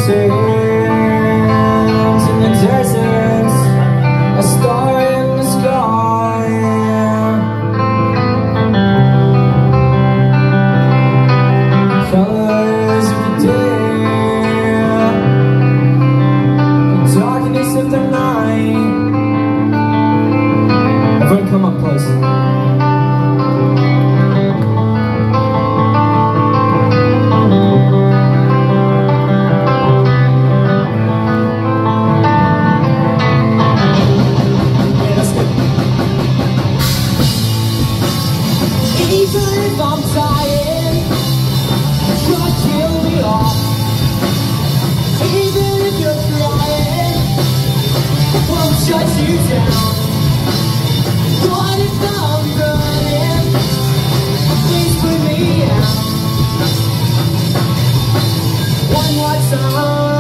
Sands in the deserts, a star in the sky. Colors of the day, the darkness of the night. Everyone come up close. Even if I'm dying, try to kill me off. Even if you're crying, won't shut you down. What if I'm burning? Please put me out. One more time.